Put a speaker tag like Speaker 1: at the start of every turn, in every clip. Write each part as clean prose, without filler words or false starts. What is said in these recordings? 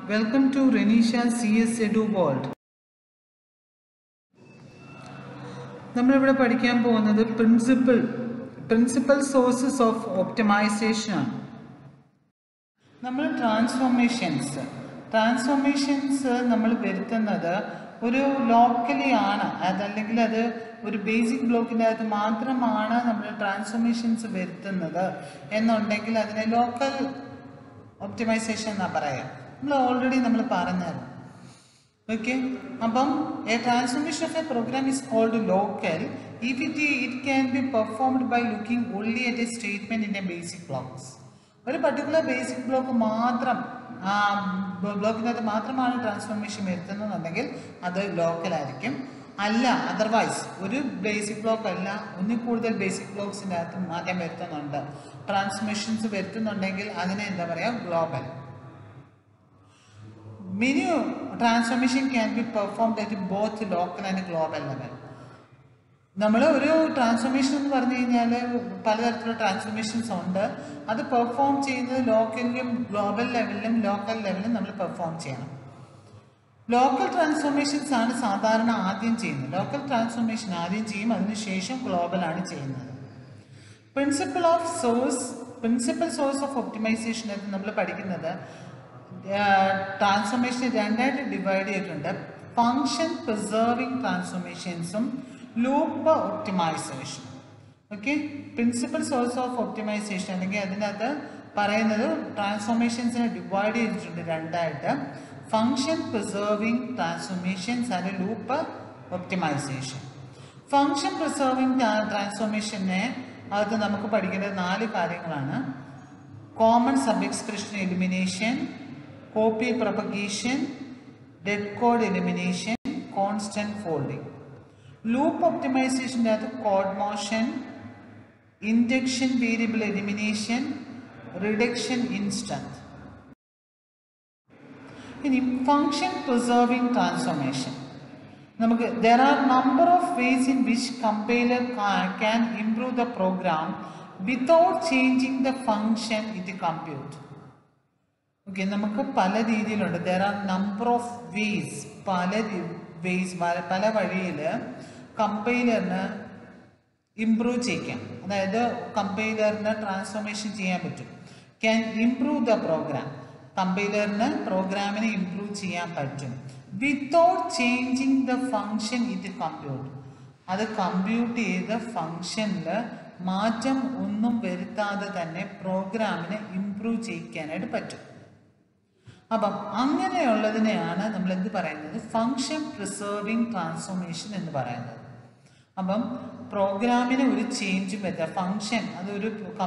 Speaker 1: Welcome to Renisha CS Edu World. നമ്മളിവിടെ പഠിക്കാൻ പോകുന്നത് പ്രിൻസിപ്പൽ സോഴ്സസ് ഓഫ് ഓപ്റ്റിമൈസേഷൻ ആണ്. നമ്മൾ ട്രാൻസ്ഫോർമേഷൻസ് നമ്മൾ വരുത്തുന്നത് ഒരു ലോക്കലി ആണ്, അതല്ലെങ്കിൽ അത് ഒരു ബേസിക് ബ്ലോക്കിൻ്റെ അകത്ത് മാത്രമാണ് നമ്മൾ ട്രാൻസ്ഫോർമേഷൻസ് വരുത്തുന്നത് എന്നുണ്ടെങ്കിൽ അതിനെ ലോക്കൽ ഒപ്റ്റിമൈസേഷൻ എന്നാണ് പറയാം. നമ്മൾ ഓൾറെഡി പറഞ്ഞായിരുന്നു. Okay, a transformation of a program is called local if it can be performed by looking only at a statement in a basic blocks. ഒരു പർട്ടിക്കുലർ ബേസിക് ബ്ലോക്ക് മാത്രം ബ്ലോക്കിനകത്ത് മാത്രമാണ് ട്രാൻസ്ഫോർമേഷൻ വരുത്തുന്നതെന്നുണ്ടെങ്കിൽ അത് local ആയിരിക്കും. അല്ല, അതർവൈസ് ഒരു basic block അല്ല, ഒന്നിൽ കൂടുതൽ ബേസിക് ബ്ലോക്സിൻ്റെ അകത്ത് മാറ്റം വരുത്തുന്നുണ്ട്, ട്രാൻസ്ഫോർമേഷൻസ് വരുത്തുന്നുണ്ടെങ്കിൽ അതിനെ എന്താ പറയുക, global. Many transformation can be performed at both local and global level. നമ്മൾ ഒരു ട്രാൻസ്ഫോർമേഷൻ എന്ന് പറഞ്ഞു കഴിഞ്ഞാൽ പലതരത്തിലുള്ള ട്രാൻസ്ഫോർമേഷൻസ് ഉണ്ട്. അത് പെർഫോം ചെയ്യുന്നത് ലോക്കലിലും ഗ്ലോബൽ ലെവലിലും നമ്മൾ പെർഫോം ചെയ്യണം. ലോക്കൽ ട്രാൻസ്ഫോർമേഷൻസ് ആണ് സാധാരണ ആദ്യം ചെയ്യുന്നത്. ലോക്കൽ ട്രാൻസ്ഫോർമേഷൻ ആദ്യം ചെയ്യും, അതിനുശേഷം ഗ്ലോബലാണ് ചെയ്യുന്നത്. പ്രിൻസിപ്പൽ സോഴ്സ് ഓഫ് ഒപ്റ്റിമൈസേഷൻ എന്ന് നമ്മൾ പഠിക്കുന്നത് ട്രാൻസ്ഫോർമേഷൻ രണ്ടായിട്ട് ഡിവൈഡ് ചെയ്തിട്ടുണ്ട്. ഫങ്ഷൻ പ്രിസർവിങ് ട്രാൻസ്ഫോർമേഷൻസും loop optimization. Okay, principal source of optimization അല്ലെങ്കിൽ അതിനകത്ത് പറയുന്നത് ട്രാൻസ്ഫോർമേഷൻസിനെ ഡിവൈഡ് ചെയ്തിട്ടുണ്ട് രണ്ടായിട്ട്: function preserving transformations and loop optimization. Function preserving ട്രാൻസ്ഫോർമേഷനെ അകത്ത് നമുക്ക് പഠിക്കേണ്ടത് 4 കാര്യങ്ങളാണ്: common sub expression elimination, copy propagation, dead code elimination, constant folding. Loop optimization is code motion, injection variable elimination, reduction instant. In function preserving transformation, there are number of ways in which compiler can improve the program without changing the function it compute. Okay, നമുക്ക് പല രീതിയിലുണ്ട്. There are number of ways, പല വഴിയിൽ കമ്പൈലറിന് improve ചെയ്യിക്കാം. അതായത് കമ്പൈലറിന് transformation ചെയ്യാൻ പറ്റും. Can improve the program. കമ്പൈലറിന് പ്രോഗ്രാമിനെ ഇംപ്രൂവ് ചെയ്യാൻ പറ്റും without changing the function it compute. അത് കമ്പ്യൂട്ട് ചെയ്ത ഫങ്ഷനിൽ മാറ്റം ഒന്നും വരുത്താതെ തന്നെ പ്രോഗ്രാമിനെ ഇംപ്രൂവ് ചെയ്യിക്കാനായിട്ട് പറ്റും. അപ്പം അങ്ങനെയുള്ളതിനെയാണ് നമ്മൾ എന്ത് പറയുന്നത്, ഫങ്ഷൻ പ്രിസർവിങ് ട്രാൻസ്ഫോർമേഷൻ എന്ന് പറയുന്നത്. അപ്പം പ്രോഗ്രാമിന് ഒരു ചേഞ്ചും വരുത്താം. ഫങ്ഷൻ അതൊരു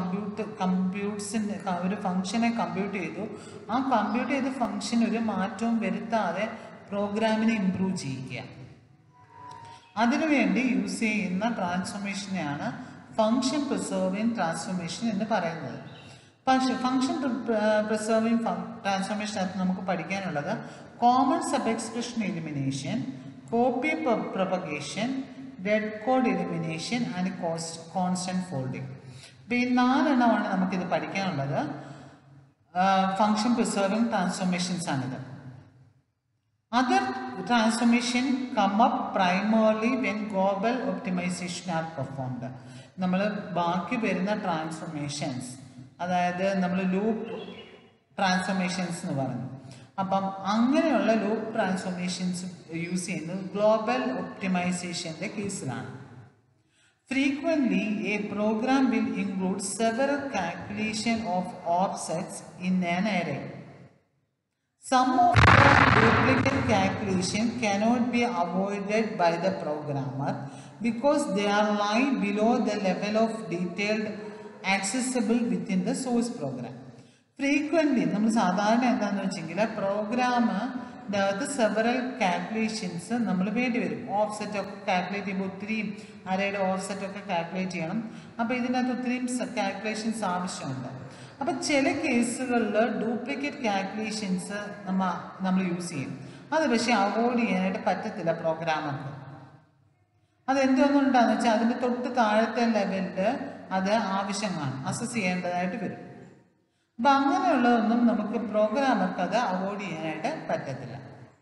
Speaker 1: ഒരു ഫങ്ഷനെ കമ്പ്യൂട്ട് ചെയ്തു, ആ കമ്പ്യൂട്ട് ചെയ്ത ഫങ്ഷൻ ഒരു മാറ്റവും വരുത്താതെ പ്രോഗ്രാമിനെ ഇംപ്രൂവ് ചെയ്യിക്കുക. അതിനുവേണ്ടി യൂസ് ചെയ്യുന്ന ട്രാൻസ്ഫോർമേഷനെയാണ് ഫങ്ഷൻ പ്രിസർവിങ് ട്രാൻസ്ഫോർമേഷൻ എന്ന് പറയുന്നത്. പക്ഷേ ഫങ്ഷൻ പ്രിസർവിങ് ട്രാൻസ്ഫോർമേഷനകത്ത് നമുക്ക് പഠിക്കാനുള്ളത് common sub expression elimination, copy propagation, dead code elimination and constant folding. അപ്പോൾ ഈ 4 എണ്ണമാണ് നമുക്കിത് പഠിക്കാനുള്ളത്. ഫങ്ഷൻ പ്രിസർവിങ് ട്രാൻസ്ഫോർമേഷൻസ് ആണിത്. Other transformation come up primarily when global optimization are performed. നമ്മൾ ബാക്കി വരുന്ന ട്രാൻസ്ഫോർമേഷൻസ്, അതായത് നമ്മൾ ലൂപ്പ് ട്രാൻസ്ഫോർമേഷൻസ് എന്ന് പറഞ്ഞു. അപ്പം അങ്ങനെയുള്ള ലൂപ്പ് ട്രാൻസ്ഫോർമേഷൻസ് യൂസ് ചെയ്യുന്നത് ഗ്ലോബൽ ഒപ്റ്റിമൈസേഷൻ്റെ കേസിലാണ്. Frequently a program will include several calculation of offsets in an array. Some of the duplicate calculation cannot be avoided by the programmer because they are lie below the level of detailed accessible within the source program. Frequently നമ്മൾ സാധാരണ എന്താണെന്ന് വെച്ചെങ്കിൽ പ്രോഗ്രാമിൻ്റെ അകത്ത് several calculations നമ്മൾ വേണ്ടി വരും. Offset ഒക്കെ കാൽക്കുലേറ്റ് ചെയ്യുമ്പോൾ ഒത്തിരിയും അരയുടെ ഓഫ്സെറ്റ് ഒക്കെ കാൽക്കുലേറ്റ് ചെയ്യണം. അപ്പോൾ ഇതിനകത്ത് ഒത്തിരിയും കാൽക്കുലേഷൻസ് ആവശ്യമുണ്ട്. അപ്പം ചില കേസുകളിൽ ഡ്യൂപ്ലിക്കേറ്റ് കാൽക്കുലേഷൻസ് നമ്മൾ യൂസ് ചെയ്യും. അത് പക്ഷേ അവോയ്ഡ് ചെയ്യാനായിട്ട് പറ്റത്തില്ല പ്രോഗ്രാമർക്ക്. അതെന്തുകൊണ്ടാണെന്ന് വെച്ചാൽ അതിൻ്റെ തൊട്ട് താഴത്തെ ലെവലിൽ അത് ആവശ്യം കാണും, അസസ് ചെയ്യേണ്ടതായിട്ട് വരും. അപ്പം അങ്ങനെയുള്ളതൊന്നും നമുക്ക് പ്രോഗ്രാമർക്ക് അത് അവോയ്ഡ് ചെയ്യാനായിട്ട് പറ്റത്തില്ല.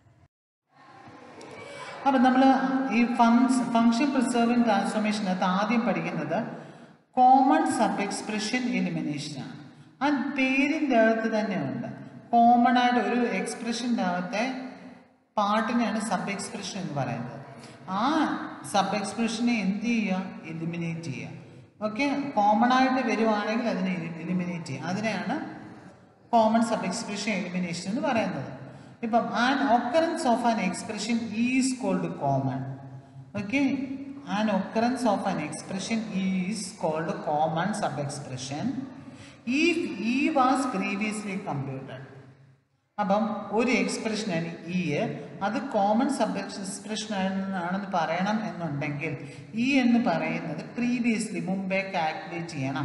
Speaker 1: അപ്പം നമ്മൾ ഈ ഫങ്ഷൻ പ്രിസർവിങ് ട്രാൻസ്ഫോർമേഷനകത്ത് ആദ്യം പഠിക്കുന്നത് കോമൺ സബ് എക്സ്പ്രഷൻ എലിമിനേഷനാണ്. ആ പേരിൻ്റെ അകത്ത് തന്നെയുണ്ട്. കോമൺ ആയിട്ട് ഒരു എക്സ്പ്രഷൻ്റെ അകത്തെ പാർട്ടിനെയാണ് സബ് എക്സ്പ്രഷൻ എന്ന് പറയുന്നത്. ആ സബ് എക്സ്പ്രഷനെ എന്ത് ചെയ്യുക? എലിമിനേറ്റ് ചെയ്യുക. ഓക്കെ, കോമൺ ആയിട്ട് വരുവാണെങ്കിൽ അതിനെ എലിമിനേറ്റ് ചെയ്യുക. അതിനെയാണ് കോമൺ സബ് എക്സ്പ്രഷൻ എലിമിനേഷൻ എന്ന് പറയുന്നത്. ഇപ്പം an occurrence of an expression is called common. Okay, an occurrence of an expression is called common sub expression if E was previously computed. അപ്പം ഒരു എക്സ്പ്രഷനാണ് ഇ, അത് കോമൺ സബ് എക്സ്പ്രഷൻ ആണെന്ന് പറയണം എന്നുണ്ടെങ്കിൽ ഇ എന്ന് പറയുന്നത് പ്രീവിയസ്ലി മുമ്പേ കാൽക്കുലേറ്റ് ചെയ്യണം.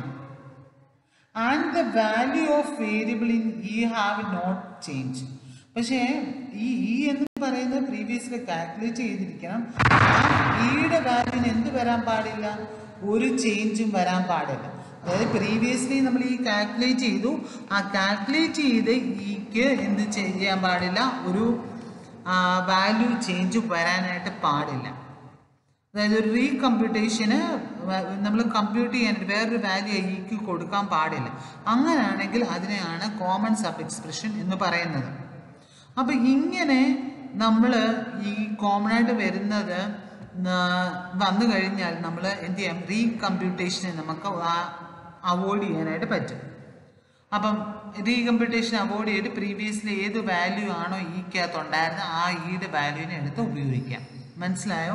Speaker 1: And the value of variable in E have not change. പക്ഷേ ഈ ഇ എന്ന് പറയുന്നത് പ്രീവിയസ്ലി കാൽക്കുലേറ്റ് ചെയ്തിരിക്കണം. ആ ഇയുടെ വാല്യൂവിന് എന്ത് വരാൻ പാടില്ല? ഒരു ചേഞ്ചും വരാൻ പാടില്ല. അതായത് പ്രീവിയസ്ലി നമ്മൾ ഈ കാൽക്കുലേറ്റ് ചെയ്തു, ആ കാൽക്കുലേറ്റ് ചെയ്ത് ഇക്ക് എന്ത് ചെയ്യാൻ പാടില്ല? ഒരു വാല്യൂ ചേഞ്ച് വരാനായിട്ട് പാടില്ല. അതായത് ഒരു റീകമ്പ്യൂട്ടേഷന് നമ്മൾ കമ്പ്യൂട്ട് ചെയ്യാനായിട്ട് വേറൊരു വാല്യൂ ഇക്ക് കൊടുക്കാൻ പാടില്ല. അങ്ങനെയാണെങ്കിൽ അതിനെയാണ് കോമൺ സബ് എക്സ്പ്രഷൻ എന്ന് പറയുന്നത്. അപ്പം ഇങ്ങനെ നമ്മൾ ഈ കോമൺ ആയിട്ട് വരുന്നത് വന്നു കഴിഞ്ഞാൽ നമ്മൾ എന്ത് ചെയ്യാം? റീകമ്പ്യൂട്ടേഷനെ നമുക്ക് അവോയ്ഡ് ചെയ്യാനായിട്ട് പറ്റും. അപ്പം റീകമ്പ്യൂട്ടേഷൻ അവോയ്ഡ് ചെയ്തിട്ട് പ്രീവിയസ്ലി ഏത് വാല്യൂ ആണോ ഇക്കകത്തുണ്ടായിരുന്നത് ആ ഇയുടെ വാല്യൂവിനെ എടുത്ത് ഉപയോഗിക്കാം. മനസ്സിലായോ?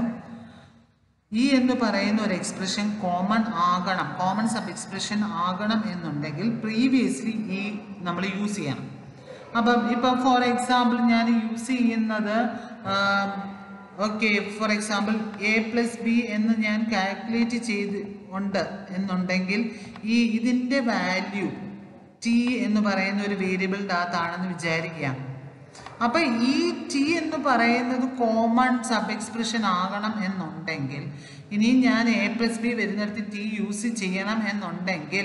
Speaker 1: ഇ എന്ന് പറയുന്ന ഒരു എക്സ്പ്രഷൻ കോമൺ ആകണം, കോമൺ സബ് എക്സ്പ്രഷൻ ആകണം എന്നുണ്ടെങ്കിൽ പ്രീവിയസ്ലി ഈ നമ്മൾ യൂസ് ചെയ്യണം. അപ്പം ഇപ്പം ഫോർ എക്സാമ്പിൾ ഞാൻ യൂസ് ചെയ്യുന്നത് okay, for example A plus B എന്ന് ഞാൻ കാൽക്കുലേറ്റ് ചെയ്ത് ഉണ്ട് എന്നുണ്ടെങ്കിൽ ഇതിൻ്റെ വാല്യൂ ടി എന്ന് പറയുന്ന ഒരു വേരിയബിളിൻ്റെ അകത്താണെന്ന് വിചാരിക്കുക. അപ്പം ഈ ടി എന്ന് പറയുന്നത് കോമൺ സബ് എക്സ്പ്രഷൻ ആകണം എന്നുണ്ടെങ്കിൽ ഇനി ഞാൻ എ പ്ലസ് ബി വരുന്നിടത്ത് ടി യൂസ് ചെയ്യണം എന്നുണ്ടെങ്കിൽ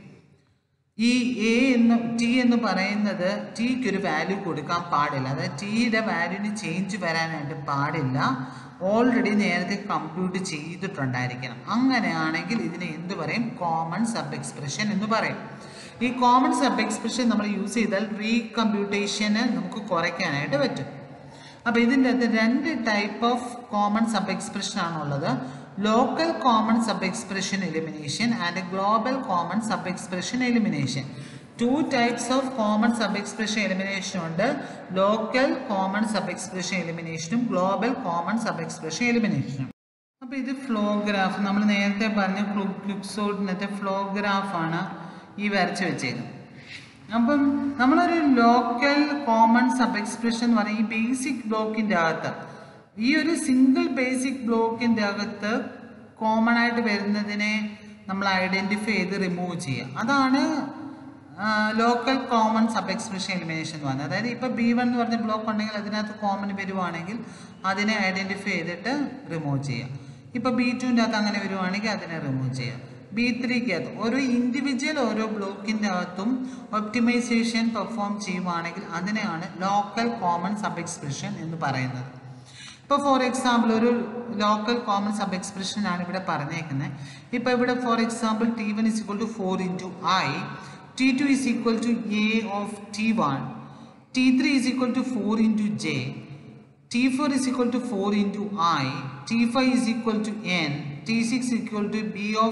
Speaker 1: ഈ ടി എന്ന് പറയുന്നത് ടിക്ക് ഒരു വാല്യൂ കൊടുക്കാൻ പാടില്ല. അതായത് ടിയുടെ വാല്യൂവിന് ചേഞ്ച് വരാനായിട്ട് പാടില്ല. ഓൾറെഡി നേരത്തെ കമ്പ്യൂട്ട് ചെയ്തിട്ടുണ്ടായിരിക്കണം. അങ്ങനെയാണെങ്കിൽ ഇതിനെ എന്ത് പറയും? കോമൺ സബ് എക്സ്പ്രഷൻ എന്ന് പറയും. ഈ കോമൺ സബ് എക്സ്പ്രഷൻ നമ്മൾ യൂസ് ചെയ്താൽ റീകമ്പ്യൂട്ടേഷന് നമുക്ക് കുറയ്ക്കാനായിട്ട് പറ്റും. അപ്പോൾ ഇതിൻ്റെ അകത്ത് രണ്ട് type of common sub expression ആണുള്ളത്. Local common sub expression elimination and global common sub expression elimination. Two types of common sub expression elimination ഉണ്ട്. ലോക്കൽ കോമൺ സബ് എക്സ്പ്രഷൻ എലിമിനേഷനും ഗ്ലോബൽ കോമൺ സബ് എക്സ്പ്രഷൻ എലിമിനേഷനും. അപ്പോൾ ഇത് flow graph, നമ്മൾ നേരത്തെ പറഞ്ഞ ക്വിക്സോർട്ടിനകത്തെ flow ഗ്രാഫാണ് ഈ വരച്ച് വെച്ചേക്കുന്നത്. അപ്പം നമ്മളൊരു ലോക്കൽ കോമൺ സബ് എക്സ്പ്രഷൻ എന്ന് പറഞ്ഞാൽ ഈ ബേസിക് ബ്ലോക്കിൻ്റെ അകത്ത്, ഈ ഒരു സിംഗിൾ ബേസിക് ബ്ലോക്കിൻ്റെ അകത്ത് കോമൺ ആയിട്ട് വരുന്നതിനെ നമ്മൾ ഐഡൻറ്റിഫൈ ചെയ്ത് റിമൂവ് ചെയ്യുക. അതാണ് local common sub expression elimination എന്ന് പറഞ്ഞത്. അതായത് ഇപ്പോൾ B1 എന്ന് പറഞ്ഞ ബ്ലോക്ക് ഉണ്ടെങ്കിൽ അതിനകത്ത് കോമൺ വരുവാണെങ്കിൽ അതിനെ ഐഡൻറ്റിഫൈ ചെയ്തിട്ട് റിമൂവ് ചെയ്യുക. ഇപ്പോൾ B2ൻ്റെ അകത്ത് അങ്ങനെ വരുവാണെങ്കിൽ അതിനെ റിമൂവ് ചെയ്യുക. B3ക്കകത്ത് ഓരോ ഇൻഡിവിജ്വൽ ഓരോ ബ്ലോക്കിൻ്റെ അകത്തും ഒപ്റ്റിമൈസേഷൻ പെർഫോം ചെയ്യുവാണെങ്കിൽ അതിനെയാണ് ലോക്കൽ കോമൺ സബ് എക്സ്പ്രഷൻ എന്ന് പറയുന്നത്. ഇപ്പോൾ ഫോർ എക്സാമ്പിൾ ഒരു ലോക്കൽ കോമൺ സബ് എക്സ്പ്രഷനാണ് ഇവിടെ പറഞ്ഞേക്കുന്നത്. ഇപ്പോൾ ഇവിടെ for example T1 is equal to 4 into I, T2 is equal to A of T1, T3 is equal to 4 into J, T4 is equal to 4 into I, T5 is equal to N, T6 is equal to B of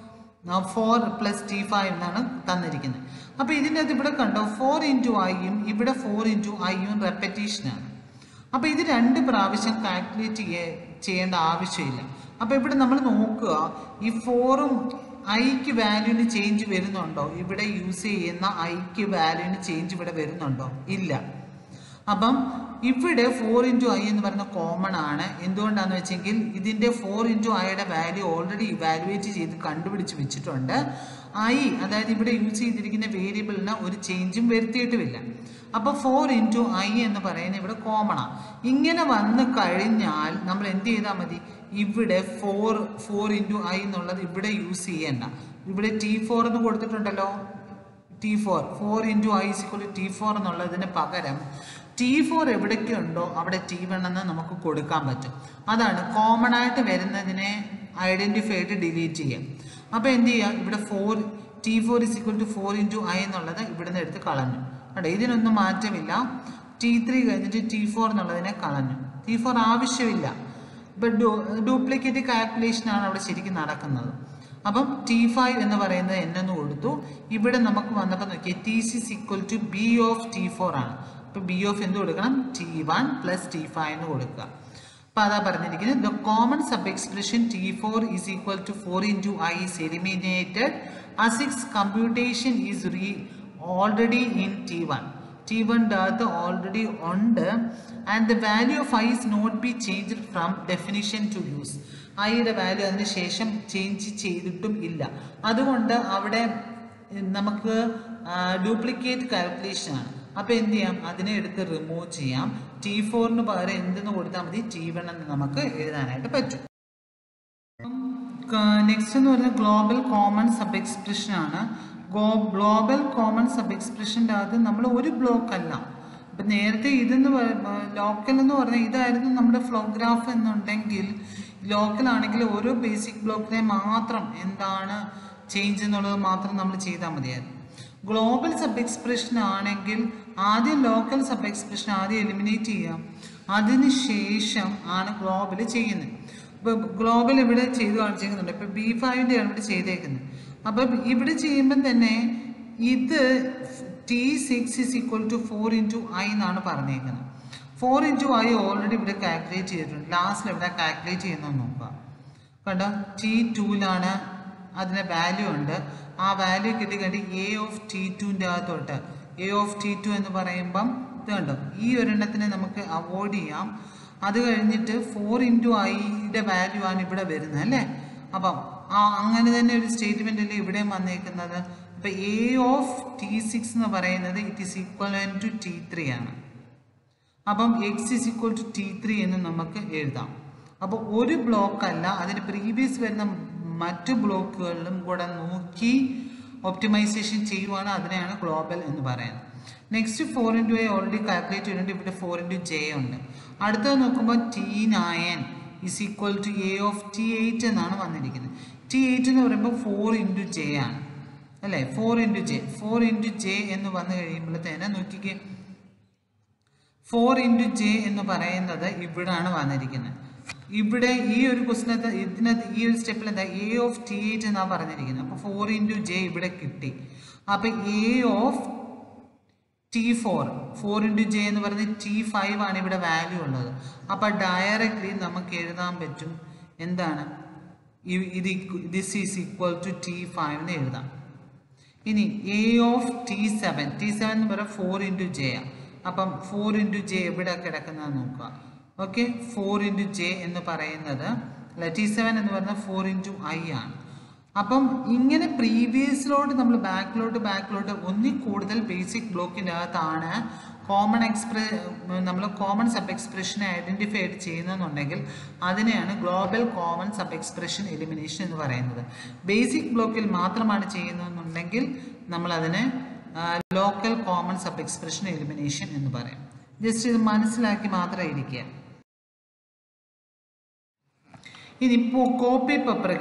Speaker 1: 4 plus T5 എന്നാണ് തന്നിരിക്കുന്നത്. അപ്പോൾ ഇതിൻ്റെ അകത്ത് ഇവിടെ കണ്ടോ 4 into Iയും ഇവിടെ 4 into Iയും റെപ്പറ്റീഷനാണ്. അപ്പോൾ ഇത് രണ്ട് പ്രാവശ്യം കാൽക്കുലേറ്റ് ചെയ്യേണ്ട ആവശ്യമില്ല. അപ്പോൾ ഇവിടെ നമ്മൾ നോക്കുക, ഈ 4ഉം ഐക്ക് വാല്യൂവിന് ചേഞ്ച് വരുന്നുണ്ടോ? ഇവിടെ യൂസ് ചെയ്യുന്ന ഐക്ക് വാല്യൂവിന് ചേഞ്ച് ഇവിടെ വരുന്നുണ്ടോ? ഇല്ല. അപ്പം ഇവിടെ 4 into I എന്ന് പറയുന്ന കോമൺ ആണ്. എന്തുകൊണ്ടാണെന്ന് വെച്ചെങ്കിൽ ഇതിൻ്റെ 4 into Iയുടെ വാല്യൂ ഓൾറെഡി ഇവാലുവേറ്റ് ചെയ്ത് കണ്ടുപിടിച്ച് വെച്ചിട്ടുണ്ട്. ഐ അതായത് ഇവിടെ യൂസ് ചെയ്തിരിക്കുന്ന വേരിയബിളിന് ഒരു ചേഞ്ചും വരുത്തിയിട്ടുമില്ല. അപ്പോൾ 4 into I എന്ന് പറയുന്നത് ഇവിടെ കോമണാണ്. ഇങ്ങനെ വന്നു കഴിഞ്ഞാൽ നമ്മൾ എന്ത് ചെയ്താൽ മതി? ഇവിടെ 4 into I എന്നുള്ളത് ഇവിടെ യൂസ് ചെയ്യേണ്ട. ഇവിടെ T4 എന്ന് കൊടുത്തിട്ടുണ്ടല്ലോ. T4 4 into I is equal to T4 എന്നുള്ളതിന് പകരം T4 എവിടേക്ക് ഉണ്ടോ അവിടെ T1 എന്ന് നമുക്ക് കൊടുക്കാൻ പറ്റും. അതാണ് കോമൺ ആയിട്ട് വരുന്നതിനെ ഐഡൻറ്റിഫൈ ആയിട്ട് ഡിലീറ്റ് ചെയ്യാം. അപ്പോൾ എന്ത് ചെയ്യുക, ഇവിടെ T4 is equal to 4 into I എന്നുള്ളത് ഇവിടെ നിന്ന് എടുത്ത് കളഞ്ഞു. അവിടെ ഇതിനൊന്നും മാറ്റമില്ല. T3 കഴിഞ്ഞിട്ട് T4 എന്നുള്ളതിനെ കളഞ്ഞു. T4 ആവശ്യമില്ല. ഇപ്പം ഡ്യൂപ്ലിക്കേറ്റ് കാൽക്കുലേഷനാണ് അവിടെ ശരിക്കും നടക്കുന്നത്. അപ്പം T5 എന്ന് പറയുന്നത് എന്നൊന്ന് കൊടുത്തു. ഇവിടെ നമുക്ക് വന്നപ്പോൾ നോക്കിയാൽ T6 equal to B of T4 ആണ്. അപ്പോൾ B of എന്ത് കൊടുക്കണം, T1 plus T5 എന്ന് കൊടുക്കുക. അപ്പോൾ അതാ പറഞ്ഞിരിക്കുന്നത് the common sub-expression T4 is equal to 4 into I is eliminated as its computation is already in T1. T1 data already ഉണ്ട് and the value of I is not be changed from definition to use. ഐയുടെ value അതിന് ശേഷം change ചെയ്തിട്ടും ഇല്ല. അതുകൊണ്ട് അവിടെ നമുക്ക് duplicate calculation ആണ്. അപ്പോൾ എന്ത് ചെയ്യാം, അതിനെ എടുത്ത് റിമൂവ് ചെയ്യാം. T4 പകരം എന്തെന്ന് കൊടുത്താൽ മതി, T1 എന്ന് നമുക്ക് എഴുതാനായിട്ട് പറ്റും. നെക്സ്റ്റ് എന്ന് പറഞ്ഞാൽ ഗ്ലോബൽ കോമൺ സബ് എക്സ്പ്രഷൻ ആണ്. ഗ്ലോബൽ കോമൺ സബ് എക്സ്പ്രഷൻ്റെ അകത്ത് നമ്മൾ ഒരു ബ്ലോക്ക് അല്ല. അപ്പം നേരത്തെ ഇതെന്ന് ലോക്കൽ എന്ന് പറഞ്ഞാൽ ഇതായിരുന്നു നമ്മുടെ ഫ്ലോ ഗ്രാഫ് എന്നുണ്ടെങ്കിൽ, ലോക്കലാണെങ്കിൽ ഓരോ ബേസിക് ബ്ലോക്കിനെ മാത്രം എന്താണ് ചേഞ്ച് എന്നുള്ളത് മാത്രം നമ്മൾ ചെയ്താൽ മതിയായിരുന്നു. ഗ്ലോബൽ സബ് എക്സ്പ്രഷൻ ആണെങ്കിൽ ആദ്യം ലോക്കൽ സബ് എക്സ്പ്രഷൻ ആദ്യം എലിമിനേറ്റ് ചെയ്യാം, അതിന് ശേഷം ആണ് ഗ്ലോബൽ ചെയ്യുന്നത്. ഇപ്പോൾ ഗ്ലോബൽ ഇവിടെ ചെയ്ത് കാണിച്ചേക്കുന്നുണ്ട്. ഇപ്പോൾ B5ൻ്റെയാണ് ഇവിടെ ചെയ്തേക്കുന്നത്. അപ്പം ഇവിടെ ചെയ്യുമ്പം തന്നെ ഇത് T6 is equal to 4 into I എന്നാണ് പറഞ്ഞേക്കുന്നത്. 4 into I ഓൾറെഡി ഇവിടെ കാൽക്കുലേറ്റ് ചെയ്തിട്ടുണ്ട്. ലാസ്റ്റിൽ ഇവിടെ കാൽക്കുലേറ്റ് ചെയ്യുന്നത് നോക്കുക. കണ്ടോ, T2ലാണ് അതിന് വാല്യൂ ഉണ്ട്. ആ വാല്യൂ കിട്ടിക്കണ്ടി A of T2ൻ്റെ അകത്തോട്ട് A of T2 എന്ന് പറയുമ്പം ഇത് കണ്ടോ, ഈ ഒരെണ്ണത്തിനെ നമുക്ക് അവോയ്ഡ് ചെയ്യാം. അത് കഴിഞ്ഞിട്ട് 4 into Iയുടെ വാല്യൂ ആണ് ഇവിടെ വരുന്നത് അല്ലേ. അപ്പം അങ്ങനെ തന്നെ ഒരു സ്റ്റേറ്റ്മെൻ്റ് അല്ലേ ഇവിടെയും വന്നേക്കുന്നത്. അപ്പം A of T6 എന്ന് പറയുന്നത് ഇറ്റ് ഈസ് ഈക്വലൻ ടു T3 ആണ്. അപ്പം X is equal to T3 എന്ന് നമുക്ക് എഴുതാം. അപ്പോൾ ഒരു ബ്ലോക്കല്ല, അതിന് പ്രീവിയസ് വരുന്ന മറ്റു ബ്ലോക്കുകളിലും കൂടെ നോക്കി ഒപ്റ്റിമൈസേഷൻ ചെയ്യുവാണ്, അതിനെയാണ് ഗ്ലോബൽ എന്ന് പറയുന്നത്. Next 4 into I already calculate ചെയ്തിട്ടുണ്ട്. ഇവിടെ 4 into J ഉണ്ട്. അടുത്തത് നോക്കുമ്പോൾ T9 is equal to A of T8 എന്നാണ് വന്നിരിക്കുന്നത്. T8 എന്ന് പറയുമ്പോൾ 4 into J ആണ് അല്ലേ. 4 into J എന്ന് വന്നു കഴിയുമ്പോഴത്തേന് നോക്കിക്കേ, 4 into J എന്ന് പറയുന്നത് ഇവിടാണ് വന്നിരിക്കുന്നത്. ഇവിടെ ഈ ഒരു ക്വസ്റ്റിനകത്ത് ഇതിനകത്ത് ഈ ഒരു സ്റ്റെപ്പിൽ എന്താ A of T8 എന്നാണ് പറഞ്ഞിരിക്കുന്നത്. അപ്പോൾ 4 into J ഇവിടെ കിട്ടി. അപ്പോൾ A of T4 4 into J എന്ന് പറയുന്നത് T5 ആണ് ഇവിടെ വാല്യൂ ഉള്ളത്. അപ്പോൾ ഡയറക്റ്റ്ലി നമുക്ക് എഴുതാൻ പറ്റും എന്താണ്, this is equal to T5 എന്ന് എഴുതാം. ഇനി A of T7 എന്ന് പറയുന്നത് 4 into J ആണ്. അപ്പം 4 into J എവിടെ കിടക്കുന്നത് നോക്കുക. ഓക്കെ, 4 into J എന്ന് പറയുന്നത് അല്ല, T7 എന്ന് പറയുന്നത് 4 into I ആണ്. അപ്പം ഇങ്ങനെ പ്രീവിയസിലോട്ട് നമ്മൾ ബാക്കിലോട്ട് ഒന്നിൽ കൂടുതൽ ബേസിക് ബ്ലോക്കിൻ്റെ അകത്താണ് നമ്മൾ കോമൺ സബ് എക്സ്പ്രഷനെ ഐഡൻറ്റിഫൈ ആയിട്ട് ചെയ്യുന്നതെന്നുണ്ടെങ്കിൽ അതിനെയാണ് global common sub expression elimination എന്ന് പറയുന്നത്. ബേസിക് ബ്ലോക്കിൽ മാത്രമാണ് ചെയ്യുന്നതെന്നുണ്ടെങ്കിൽ നമ്മളതിനെ local common sub expression elimination എന്ന് പറയും. ജസ്റ്റ് ഇത് മനസ്സിലാക്കി മാത്രം ഇരിക്കുക. ഇനിയിപ്പോൾ കോപ്പി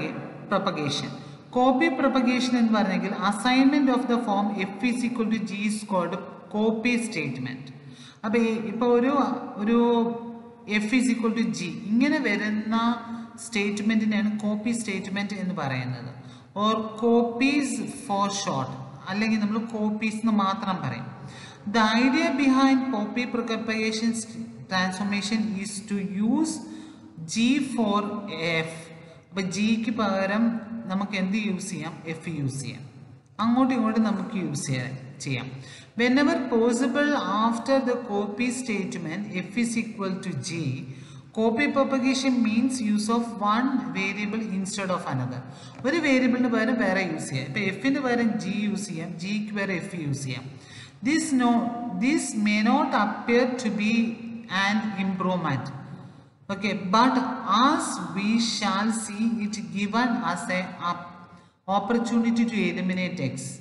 Speaker 1: പ്രൊപ്പഗേഷൻ എന്ന് പറഞ്ഞെങ്കിൽ assignment of the form F is equal to G is called copy statement. അപ്പോൾ ഇപ്പോൾ ഒരു F is equal to G ഇങ്ങനെ വരുന്ന സ്റ്റേറ്റ്മെന്റിനെയാണ് കോപ്പി സ്റ്റേറ്റ്മെന്റ് എന്ന് പറയുന്നത്. ഓർ കോപ്പീസ് ഫോർ ഷോർട്ട്, അല്ലെങ്കിൽ നമ്മൾ കോപ്പീസ് എന്ന് മാത്രം പറയും. The idea behind copy propagation transformation is to use G for F. അപ്പോൾ ജിക്ക് പകരം നമുക്ക് എന്ത് യൂസ് ചെയ്യാം, എഫ് യൂസ് ചെയ്യാം. അങ്ങോട്ടും ഇങ്ങോട്ടും നമുക്ക് യൂസ് ചെയ്യാം. Whenever possible after the copy statement F is equal to G, copy propagation means use of one variable instead of another. ഒരു വേരിയബിളിന് പകരം വേറെ യൂസ് ചെയ്യാം. ഇപ്പോൾ എഫിന് പകരം ജി യൂസ് ചെയ്യാം, ജിക്ക് പകരം എഫ് യൂസ് ചെയ്യാം. This may not appear to be an improvement, okay, but as we shall see, it given us an opportunity to eliminate X.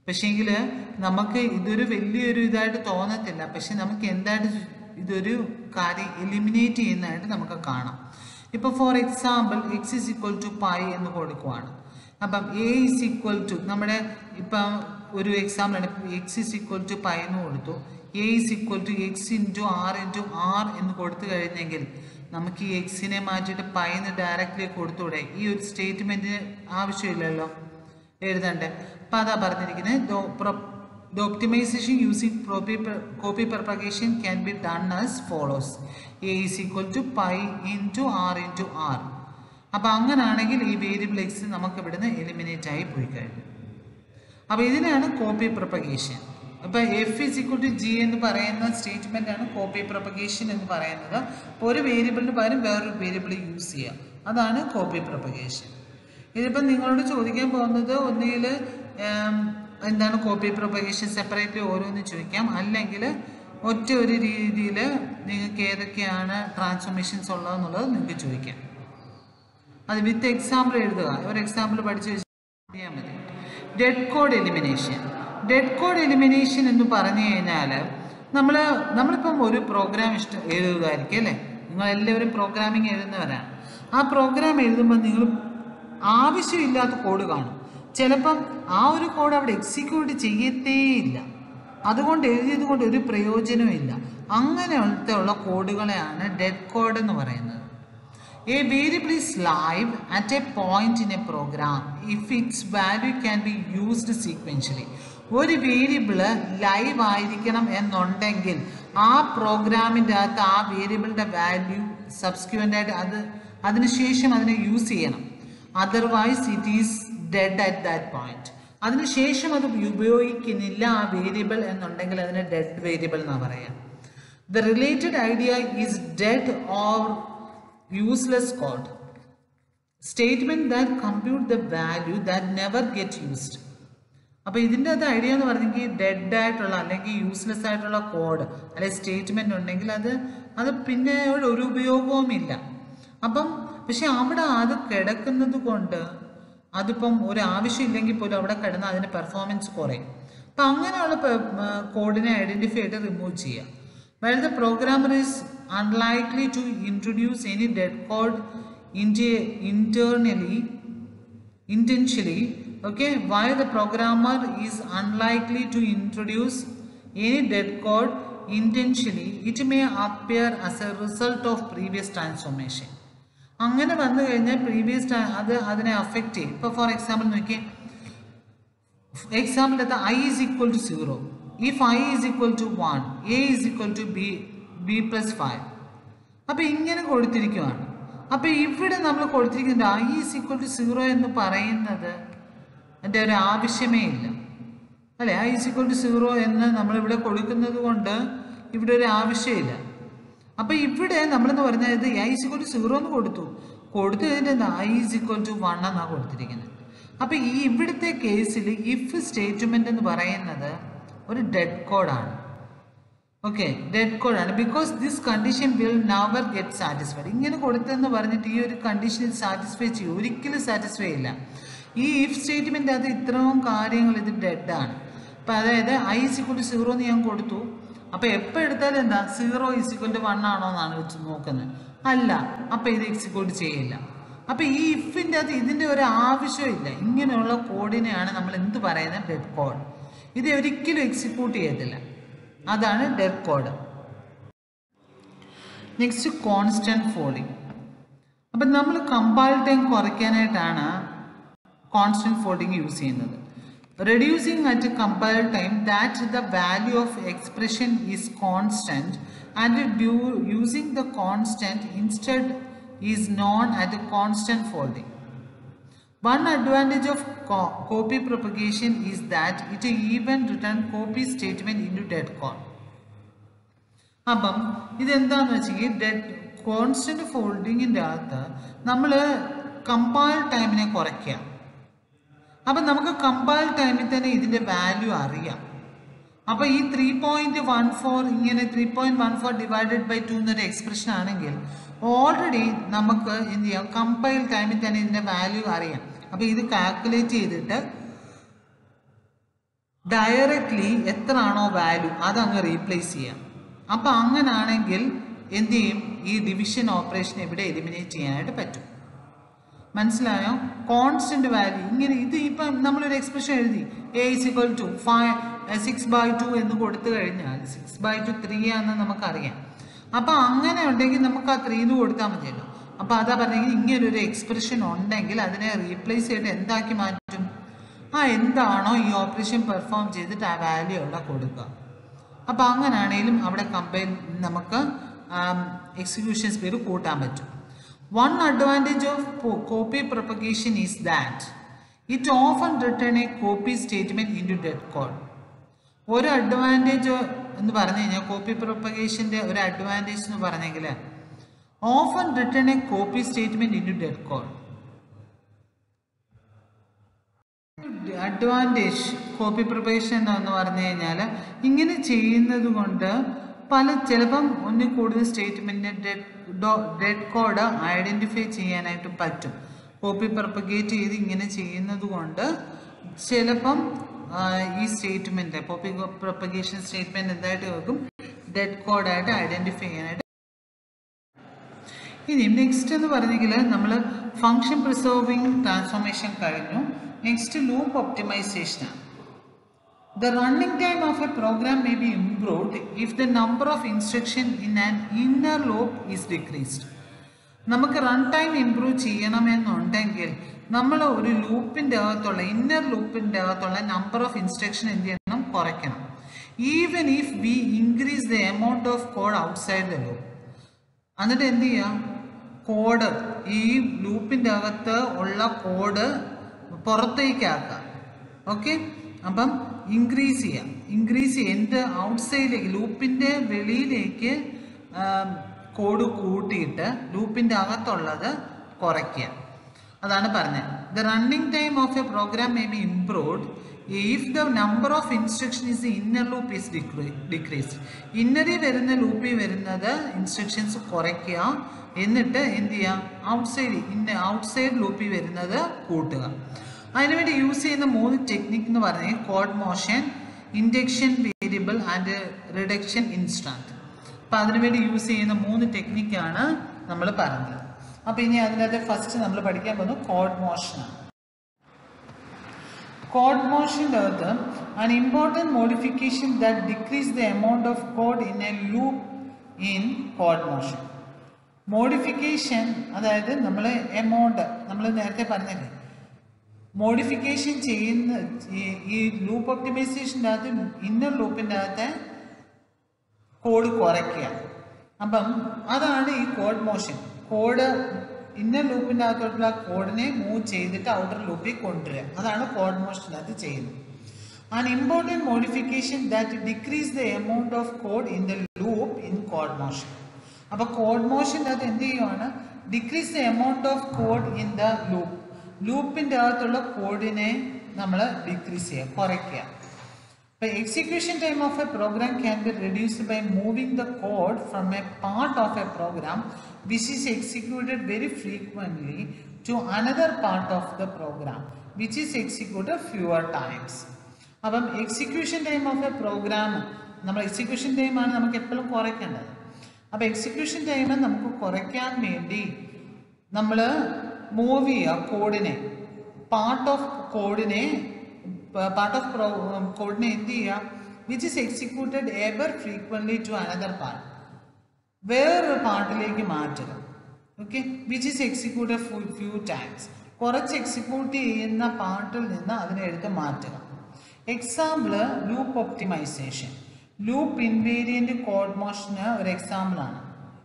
Speaker 1: പക്ഷേങ്കിൽ നമുക്ക് ഇതൊരു വലിയൊരു ഇതായിട്ട് തോന്നത്തില്ല. പക്ഷെ നമുക്ക് എന്തായിട്ട് ഇതൊരു കാര്യം എലിമിനേറ്റ് ചെയ്യുന്നതായിട്ട് നമുക്ക് കാണാം. ഇപ്പോൾ for example X is equal to pi എന്ന് കൊടുക്കുവാണ്. അപ്പം എ ഈസ് ഈക്വൽ ടു നമ്മുടെ ഇപ്പം ഒരു എക്സാമ്പിളാണ്. X is equal to pi എന്ന് കൊടുത്തു. A is equal to X into R എന്ന് കൊടുത്തു കഴിഞ്ഞെങ്കിൽ നമുക്ക് ഈ എക്സിനെ മാറ്റിയിട്ട് പൈ എന്ന് ഡയറക്റ്റ്ലി കൊടുത്തൂടെ? ഈ ഒരു സ്റ്റേറ്റ്മെൻറ്റിന് ആവശ്യമില്ലല്ലോ എഴുതണ്ടേ. അപ്പം അതാ പറഞ്ഞിരിക്കുന്നത്. The optimization using copy propagation can be done as follows. A is equal to pi into r into r. അപ്പോൾ അങ്ങനാണെങ്കിൽ ഈ വേരിയബിൾ എക്സ് നമുക്ക് ഇവിടുന്ന് എലിമിനേറ്റ് ആയി പോയി കഴിഞ്ഞു. അപ്പോൾ ഇതിനാണ് കോപ്പി പ്രൊപ്പഗേഷൻ. അപ്പോൾ F is equal to G എന്ന് പറയുന്ന സ്റ്റേറ്റ്മെൻ്റ് ആണ് കോപ്പി പ്രൊപ്പഗേഷൻ എന്ന് പറയുന്നത്. അപ്പോൾ ഒരു വേരിയബിളിന് പകരം വേറൊരു വേരിയബിൾ യൂസ് ചെയ്യുക, അതാണ് കോപ്പി പ്രൊപ്പഗേഷൻ. ഇതിപ്പം നിങ്ങളോട് ചോദിക്കാൻ പോകുന്നത് ഒന്നുകിൽ എന്താണ് കോപ്പി പ്രൊപ്പഗേഷൻ സെപ്പറേറ്റ്ലി ഓരോന്ന് ചോദിക്കാം, അല്ലെങ്കിൽ ഒറ്റ ഒരു രീതിയിൽ നിങ്ങൾക്ക് ഏതൊക്കെയാണ് ട്രാൻസ്ഫോർമേഷൻസ് ഉള്ളതെന്നുള്ളത് നിങ്ങൾക്ക് ചോദിക്കാം. അത് വിത്ത് എക്സാമ്പിൾ എഴുതുക. ഒരു എക്സാമ്പിൾ പഠിച്ച് ചെയ്യാൻ മതി. Dead code elimination. Dead code elimination എന്ന് പറഞ്ഞു കഴിഞ്ഞാൽ നമ്മളിപ്പം ഒരു പ്രോഗ്രാം എഴുതുകയായിരിക്കും അല്ലേ? നിങ്ങളെല്ലാവരും പ്രോഗ്രാമിങ് എഴുതുന്നവരാണ്. ആ പ്രോഗ്രാം എഴുതുമ്പോൾ നിങ്ങൾ ആവശ്യമില്ലാത്ത കോഡ് കാണും. ചിലപ്പം ആ ഒരു കോഡ് അവിടെ എക്സിക്യൂട്ട് ചെയ്യത്തേയില്ല, അതുകൊണ്ട് എഴുതിയത് കൊണ്ട് ഒരു പ്രയോജനവും ഇല്ല. അങ്ങനെയുള്ള കോഡുകളെയാണ് ഡെഡ് കോഡ് എന്ന് പറയുന്നത്. A variable is live at a point in a program if its value can be used sequentially. ഒരു വേരിയബിള് ലൈവ് ആയിരിക്കണം എന്നുണ്ടെങ്കിൽ ആ പ്രോഗ്രാമിൻ്റെ അകത്ത് ആ വേരിയബിളിൻ്റെ വാല്യൂ സബ്സ്ക്യൂവൻ്റ് ആയിട്ട് അതിനുശേഷം അതിനെ യൂസ് ചെയ്യണം. Otherwise it is dead at that point. അതിനുശേഷം അത് ഉപയോഗിക്കുന്നില്ല ആ വേരിയബിൾ എന്നുണ്ടെങ്കിൽ അതിനെ ഡെഡ് വേരിയബിൾ എന്നാണ് പറയുക. The related idea is dead or useless code, statement that compute the value that never get used. അപ്പോൾ ഇതിൻ്റെ അത് ഐഡിയ എന്ന് പറഞ്ഞെങ്കിൽ ഡെഡ് ആയിട്ടുള്ള അല്ലെങ്കിൽ യൂസ്ലെസ് ആയിട്ടുള്ള കോഡ് അല്ലെങ്കിൽ സ്റ്റേറ്റ്മെൻ്റ് ഉണ്ടെങ്കിൽ അത് പിന്നെ ഒരു ഉപയോഗവുമില്ല. അപ്പം പക്ഷെ അവിടെ അത് കിടക്കുന്നത് കൊണ്ട് അതിപ്പം ഒരു ആവശ്യമില്ലെങ്കിൽ പോലും അവിടെ കിടന്ന് അതിൻ്റെ പെർഫോമൻസ് കുറയും. അപ്പം അങ്ങനെയുള്ള കോഡിനെ ഐഡൻറ്റിഫൈ ചെയ്ത് റിമൂവ് ചെയ്യുക. While the programmer is unlikely to introduce any dead code intentionally, okay, while the programmer is unlikely to introduce any dead code intentionally, it may appear as a result of previous transformation. അങ്ങനെ വന്നു കഴിഞ്ഞാൽ previous അതിനെ affect ചെയ്യും. ഇപ്പോൾ for example നോക്കി, example എടുത്താൽ I is equal to 0. If I is equal to 1, A is equal to B plus 5. അപ്പോൾ ഇങ്ങനെ കൊടുത്തിരിക്കുകയാണ്. അപ്പോൾ ഇവിടെ നമ്മൾ കൊടുത്തിരിക്കുന്നത് I is equal to 0 എന്ന് പറയുന്നത് എൻ്റെ ഒരു ആവശ്യമേ ഇല്ല അല്ലേ? I is equal to 0 എന്ന് നമ്മളിവിടെ കൊടുക്കുന്നത് കൊണ്ട് ഇവിടെ ഒരു ആവശ്യമില്ല. അപ്പോൾ ഇവിടെ നമ്മളെന്ന് പറഞ്ഞത് I is equal to 0 എന്ന് കൊടുത്തു കഴിഞ്ഞിട്ട് എന്താ I is equal to 1 എന്നാണ് കൊടുത്തിരിക്കുന്നത്. അപ്പോൾ ഈ ഇവിടുത്തെ കേസിൽ ഇഫ് സ്റ്റേറ്റ്മെൻ്റ് എന്ന് പറയുന്നത് ഒരു ഡെഡ് കോഡാണ്. ഓക്കെ, ഡെഡ് കോഡാണ്. Because this condition will never get satisfied. ഇങ്ങനെ കൊടുത്തെന്ന് പറഞ്ഞിട്ട് ഈ ഒരു കണ്ടീഷനിൽ സാറ്റിസ്ഫൈ ചെയ്യും, ഒരിക്കലും സാറ്റിസ്ഫൈ ചെയ്യില്ല. ഈ ഇഫ് സ്റ്റേറ്റ്മെൻ്റ് അത് ഇത്രയും കാര്യങ്ങൾ ഇത് ഡെഡാണ്. അപ്പോൾ അതായത് I is equal to 0 എന്ന് ഞാൻ കൊടുത്തു. അപ്പോൾ എപ്പോൾ എടുത്താലും എന്താ 0 is equal to 1 ആണോ എന്നാണ് വെച്ച് നോക്കുന്നത്. അല്ല, അപ്പോൾ ഇത് എക്സിക്യൂട്ട് ചെയ്യില്ല. അപ്പോൾ ഈ ഇഫിൻ്റെ അത് ഇതിൻ്റെ ഒരു ആവശ്യമില്ല. ഇങ്ങനെയുള്ള കോഡിനെയാണ് നമ്മൾ എന്ത് പറയുന്നത്? Dead code. ഇത് ഒരിക്കലും എക്സിക്യൂട്ട് ചെയ്യത്തില്ല, അതാണ് dead code. Next constant folding. അപ്പം നമ്മൾ കമ്പൈൽ ടൈം കുറയ്ക്കാനായിട്ടാണ് കോൺസ്റ്റന്റ് ഫോൾഡിങ് യൂസ് ചെയ്യുന്നത്. Reducing at compile time that the value of expression is constant and using the constant instead is known as constant folding. One advantage of copy propagation is that it even return copy statement into dead code. അപ്പം ഇതെന്താന്ന് വെച്ചെങ്കിൽ dead constant ഫോൾഡിങ്ങിൻ്റെ അകത്ത് നമ്മൾ compile ടൈമിനെ കുറയ്ക്കുക. അപ്പം നമുക്ക് compile ടൈമിൽ തന്നെ ഇതിൻ്റെ വാല്യൂ അറിയാം. അപ്പോൾ ഈ 3.14 ഇങ്ങനെ 3.14 ഡിവൈഡഡ് ബൈ 2 എന്നൊരു എക്സ്പ്രഷൻ ആണെങ്കിൽ ഓൾറെഡി നമുക്ക് എന്ത് ചെയ്യാം? കമ്പൈൽ ടൈമിൽ തന്നെ ഇതിൻ്റെ വാല്യൂ അറിയാം. അപ്പോൾ ഇത് കാൽക്കുലേറ്റ് ചെയ്തിട്ട് ഡയറക്റ്റ്ലി എത്രയാണോ വാല്യൂ അതങ്ങ് റീപ്ലേസ് ചെയ്യാം. അപ്പം അങ്ങനാണെങ്കിൽ എന്ത് ചെയ്യും? ഈ ഡിവിഷൻ ഓപ്പറേഷൻ ഇവിടെ എലിമിനേറ്റ് ചെയ്യാനായിട്ട് പറ്റും. മനസ്സിലായോ? കോൺസ്റ്റന്റ് വാല്യൂ ഇങ്ങനെ ഇത് ഇപ്പം നമ്മളൊരു എക്സ്പ്രഷൻ എഴുതി a is equal to 6/2 എന്ന് കൊടുത്തു കഴിഞ്ഞാൽ 6/2 3 ആണെന്ന് നമുക്കറിയാം. അപ്പം അങ്ങനെ ഉണ്ടെങ്കിൽ നമുക്ക് ആ 3 എന്ന് കൊടുത്താൽ മതിയല്ലോ. അപ്പം അതാ പറഞ്ഞെങ്കിൽ ഇങ്ങനൊരു എക്സ്പ്രഷൻ ഉണ്ടെങ്കിൽ അതിനെ റീപ്ലേസ് ചെയ്തിട്ട് എന്താക്കി മാറ്റും? എന്താണോ ഈ ഓപ്പറേഷൻ പെർഫോം ചെയ്തിട്ട് ആ വാല്യൂ അവിടെ കൊടുക്കുക. അപ്പം അങ്ങനെയാണെങ്കിലും അവിടെ നമുക്ക് എക്സിക്യൂഷൻ സ്പീഡ് കൂട്ടാൻ പറ്റും. One advantage of copy propagation is that it often return a copy statement into dead code. ഒരു അഡ്വാൻറ്റേജ് എന്ന് പറഞ്ഞു കഴിഞ്ഞാൽ കോപ്പി പ്രൊപ്പഗേഷൻ്റെ ഒരു അഡ്വാൻറ്റേജ് എന്ന് പറഞ്ഞെങ്കിൽ often return a copy statement into dead code. Advantage copy propagation എന്ന് പറഞ്ഞു കഴിഞ്ഞാൽ ഇങ്ങനെ ചെയ്യുന്നത് കൊണ്ട് ചിലപ്പം ഒന്നിൽ കൂടുതൽ സ്റ്റേറ്റ്മെൻറ്റിൻ്റെ ഡെഡ് കോഡ് ഐഡൻറ്റിഫൈ ചെയ്യാനായിട്ട് പറ്റും. കോപ്പി പ്രൊപ്പഗേറ്റ് ചെയ്ത് ഇങ്ങനെ ചെയ്യുന്നത് കൊണ്ട് ചിലപ്പം ഈ സ്റ്റേറ്റ്മെൻറ്റ് കോപ്പി പ്രൊപ്പഗേഷൻ സ്റ്റേറ്റ്മെൻറ്റ് എന്തായിട്ട് വെക്കും? ഡെഡ് കോഡായിട്ട് ഐഡൻറ്റിഫൈ ചെയ്യാനായിട്ട്. ഇനി നെക്സ്റ്റ് എന്ന് പറഞ്ഞെങ്കിൽ നമ്മൾ ഫങ്ഷൻ പ്രിസർവിങ് ട്രാൻസ്ഫോർമേഷൻ കഴിഞ്ഞു. നെക്സ്റ്റ് ലൂപ്പ് ഒപ്റ്റിമൈസേഷനാണ്. The running time of a program may be improved if the number of instructions in an inner loop is decreased. നമുക്ക് റൺ ടൈം ഇംപ്രൂവ് ചെയ്യണമെന്നുണ്ടെങ്കിൽ നമ്മൾ ഒരു ലൂപ്പിൻ്റെ അകത്തുള്ള ഇന്നർ ലൂപ്പിൻ്റെ അകത്തുള്ള നമ്പർ ഓഫ് ഇൻസ്ട്രക്ഷൻ എന്ത് ചെയ്യണം? കുറയ്ക്കണം. Even if we increase the amount of code outside the loop. എന്നിട്ട് എന്ത് ചെയ്യാം? കോഡ് ഈ ലൂപ്പിൻ്റെ അകത്ത് ഉള്ള കോഡ് പുറത്തേക്കാക്കാം. ഓക്കെ, അപ്പം ഇൻക്രീസ് ചെയ്ത് ഔട്ട്സൈഡിലേക്ക് ലൂപ്പിൻ്റെ വെളിയിലേക്ക് കോഡ് കൂട്ടിയിട്ട് ലൂപ്പിൻ്റെ അകത്തുള്ളത് കുറയ്ക്കുക. അതാണ് പറഞ്ഞത്. The running time of a program may be improved if the number of instruction is inner loop is decreased. ഇന്നറിൽ വരുന്ന ലൂപ്പിൽ വരുന്നത് ഇൻസ്ട്രക്ഷൻസ് കുറയ്ക്കുക. എന്നിട്ട് എന്ത് ചെയ്യുക? ഔട്ട്സൈഡ് ലൂപ്പിൽ വരുന്നത് കൂട്ടുക. അതിനുവേണ്ടി യൂസ് ചെയ്യുന്ന 3 ടെക്നിക്ക് എന്ന് പറഞ്ഞാൽ code motion, induction variable and reduction instant. അപ്പം അതിനുവേണ്ടി യൂസ് ചെയ്യുന്ന 3 ടെക്നിക്കാണ് നമ്മൾ പറഞ്ഞത്. അപ്പം ഇനി അതിനകത്ത് ഫസ്റ്റ് നമ്മൾ പഠിക്കാൻ പോകുന്നത് കോഡ് മോഷനാണ്. കോഡ് മോഷൻ്റെ അകത്ത് an important modification that decrease the amount of code in a loop in code motion. Modification അതായത് നമ്മൾ എമൗണ്ട് നമ്മൾ നേരത്തെ പറഞ്ഞില്ലേ, മോഡിഫിക്കേഷൻ ചെയ്യുന്ന ഈ ലൂപ്പ് ഒപ്റ്റിമൈസേഷൻ്റെ അകത്ത് ഇന്നർ ലൂപ്പിൻ്റെ അകത്തെ കോഡ് കുറയ്ക്കുക. അപ്പം അതാണ് ഈ കോഡ് മോഷൻ. കോഡ് ഇന്നർ ലൂപ്പിൻ്റെ അകത്തോട്ടുള്ള കോഡിനെ മൂവ് ചെയ്തിട്ട് ഔട്ടർ ലൂപ്പിൽ കൊണ്ടുവരിക. അതാണ് കോഡ് മോഷൻ്റെ അകത്ത് ചെയ്യുന്നത്. An important modification that decrease the amount of code in the loop in code motion. അപ്പോൾ കോഡ് മോഷൻ്റെ അകത്ത് എന്ത് ചെയ്യുവാണ്? Decrease the amount of code in the loop. ലൂപ്പിൻ്റെ അകത്തുള്ള കോഡിനെ നമ്മൾ ഡിക്രീസ് ചെയ്യുക, കുറയ്ക്കുക. അപ്പോൾ execution time of a program can be reduced by moving the code from a part of a program which is executed very frequently to another part of the program which is executed fewer times. അപ്പം execution time of a program നമ്മൾ execution ടൈമാണ് നമുക്ക് എപ്പോഴും കുറയ്ക്കേണ്ടത്. അപ്പോൾ execution time നമുക്ക് കുറയ്ക്കാൻ വേണ്ടി നമ്മൾ മൂവ് ചെയ്യുക കോഡിനെ, പാർട്ട് ഓഫ് കോഡിനെ എന്ത് ചെയ്യുക? Which is executed ever frequently to another part, വേറൊരു പാർട്ടിലേക്ക് മാറ്റുക. Okay, which is executed few times. കുറച്ച് എക്സിക്യൂട്ട് ചെയ്യുന്ന പാർട്ടിൽ നിന്ന് അതിനെ എടുത്ത് മാറ്റുക. Example loop optimization. Loop invariant code മോഷന് ഒരു എക്സാമ്പിളാണ്.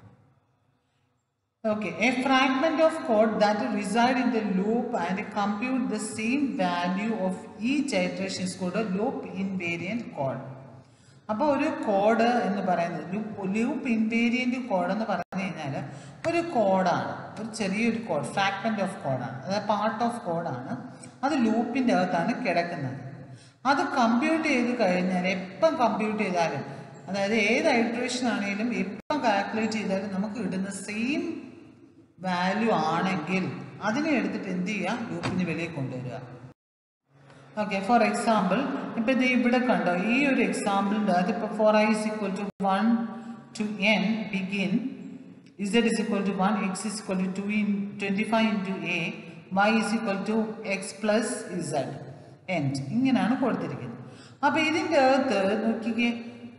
Speaker 1: Okay, a fragment of code that reside in the loop and compute the same value of each iteration is called a loop invariant code. അപ്പോൾ ഒരു കോഡ് എന്ന് പറയുന്നത് loop invariant code എന്ന് പറഞ്ഞു കഴിഞ്ഞാൽ ഒരു കോഡാണ്, ഒരു ചെറിയൊരു കോഡ്, ഫ്രാഗ്മെൻറ്റ് ഓഫ് കോഡാണ്, അതായത് പാർട്ട് ഓഫ് കോഡാണ്. അത് ലൂപ്പിൻ്റെ അകത്താണ് കിടക്കുന്നത്. അത് കമ്പ്യൂട്ട് ചെയ്ത് കഴിഞ്ഞാൽ എപ്പം കമ്പ്യൂട്ട് ചെയ്താലും, അതായത് ഏത് ഐട്രേഷൻ ആണെങ്കിലും എപ്പം കാൽക്കുലേറ്റ് ചെയ്താലും നമുക്ക് കിട്ടുന്ന സെയിം വാല്യൂ ആണെങ്കിൽ അതിനെ എടുത്തിട്ട് എന്ത് ചെയ്യുക? ലൂപ്പിന് വെളിയിൽ കൊണ്ടുവരിക. Okay, for example, ഇപ്പോൾ ഇത് ഇവിടെ കണ്ടോ ഈ ഒരു എക്സാമ്പിളിൻ്റെ അതിപ്പോൾ for I is equal to 1 to n begin z is equal to 1, x is equal to 25 into a, y is equal to x plus z end. ഇങ്ങനെയാണ് കൊടുത്തിരിക്കുന്നത്. അപ്പോൾ ഇതിൻ്റെ അകത്ത് നോക്കിക്കേ,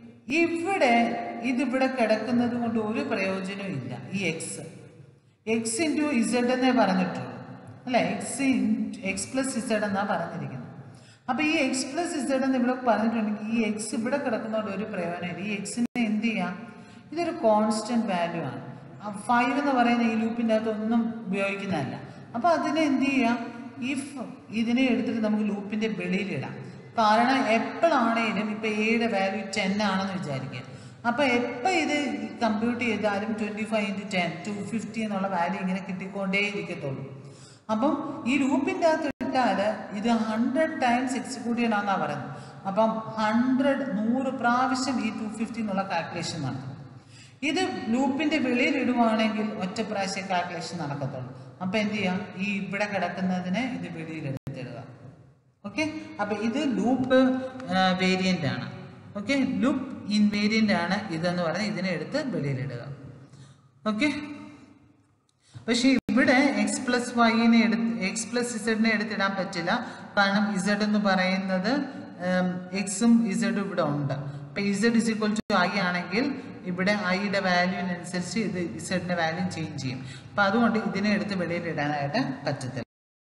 Speaker 1: ഇതിവിടെ കിടക്കുന്നത് കൊണ്ട് ഒരു പ്രയോജനവും ഇല്ല. ഈ എക്സ് ഇൻറ്റു ഇസഡ് എന്നേ പറഞ്ഞിട്ടുള്ളൂ അല്ലേ, എക്സ് പ്ലസ് ഇസഡ് എന്നാണ് പറഞ്ഞിരിക്കുന്നത്. അപ്പോൾ ഈ എക്സ് പ്ലസ് ഇസഡ് എന്ന് ഇവിടെ പറഞ്ഞിട്ടുണ്ടെങ്കിൽ ഈ എക്സ് ഇവിടെ കിടക്കുന്നതുകൊണ്ട് ഒരു പ്രയോജനമില്ല. ഈ എക്സിനെ എന്ത് ചെയ്യാം, ഇതൊരു കോൺസ്റ്റൻറ്റ് വാല്യൂ ആണ്. 5 എന്ന് പറയുന്ന ഈ ലൂപ്പിൻ്റെ അകത്ത് ഒന്നും ഉപയോഗിക്കുന്നതല്ല. അപ്പോൾ അതിനെ എന്ത് ചെയ്യാം, ഇതിനെ എടുത്തിട്ട് നമുക്ക് ലൂപ്പിൻ്റെ വെളിയിലിടാം. കാരണം എപ്പോഴാണേലും ഇപ്പോൾ എയുടെ വാല്യൂ 10 ആണെന്ന് വിചാരിക്കുക. അപ്പോൾ എപ്പോൾ ഇത് കമ്പ്യൂട്ട് ചെയ്താലും 25 into 10 250 എന്നുള്ള വാല്യൂ ഇങ്ങനെ കിട്ടിക്കൊണ്ടേ ഇരിക്കത്തുള്ളൂ. അപ്പം ഈ ലൂപ്പിൻ്റെ അകത്ത് ഇട്ടാൽ ഇത് 100 times എക്സിക്യൂട്ട് ചെയ്യണമെന്നാണ് പറയുന്നത്. അപ്പം 100 പ്രാവശ്യം ഈ 250 എന്നുള്ള കാൽക്കുലേഷൻ നടത്തും. ഇത് ലൂപ്പിൻ്റെ വെളിയിൽ ഇടുവാണെങ്കിൽ ഒറ്റ പ്രാവശ്യം കാൽക്കുലേഷൻ നടക്കത്തുള്ളൂ. അപ്പം എന്ത് ചെയ്യാം, ഈ ഇവിടെ കിടക്കുന്നതിനെ ഇത് വെളിയിൽ എടുത്തിടുക. ഓക്കെ, അപ്പം ഇത് ലൂപ്പ് വേരിയൻ്റ് ആണ്. ഓക്കെ, ലൂപ്പ് ഇൻവേരിയൻ്റ് ആണ് ഇതെന്ന് പറഞ്ഞാൽ ഇതിനെ എടുത്ത് വെളിയിലിടുക. ഓക്കെ, പക്ഷേ ഇവിടെ എക്സ് പ്ലസ് വൈനെ എക്സ് പ്ലസ് ഇസഡിനെ എടുത്തിടാൻ പറ്റില്ല. കാരണം ഇസഡ് എന്ന് പറയുന്നത് എക്സും ഇസഡും ഇവിടെ ഉണ്ട്. ഇപ്പം z is equal to I ആണെങ്കിൽ ഇവിടെ ഐയുടെ വാല്യൂവിനനുസരിച്ച് ഇത് ഇസഡിൻ്റെ വാല്യൂ ചേഞ്ച് ചെയ്യും. അപ്പം അതുകൊണ്ട് ഇതിനെ എടുത്ത് വെളിയിലിടാനായിട്ട് പറ്റത്തില്ല.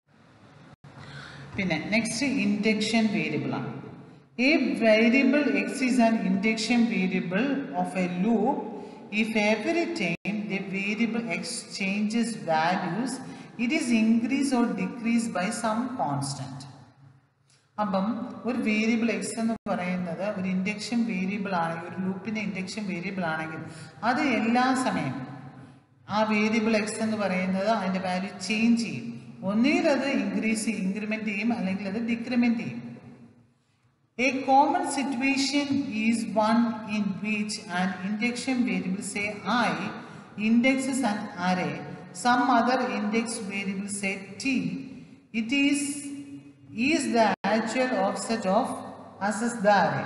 Speaker 1: പിന്നെ നെക്സ്റ്റ് ഇൻഡക്ഷൻ വേരിയബിൾ ആണ്. A variable x is an induction variable of a loop if every time the variable x changes values it is increased or decreased by some constant. അപ്പം ഒരു വേരിയബിൾ എക്സ് എന്ന് പറയുന്നത് ഒരു induction variable ആണെങ്കിൽ, ഒരു ലൂപ്പിൻ്റെ induction variable ആണെങ്കിൽ അത് എല്ലാ സമയം ആ വേരിയബിൾ എക്സ് എന്ന് പറയുന്നത് അതിൻ്റെ വാല്യൂ ചേഞ്ച് ചെയ്യും. ഒന്നുകിൽ അത് ഇൻക്രിമെൻറ്റ് ചെയ്യും, അല്ലെങ്കിൽ അത് ഡിക്രിമെൻറ്റ് ചെയ്യും. A common situation is one in which an induction variable, say I, indexes an array, some other index variable, say t. It is the actual offset of access the array.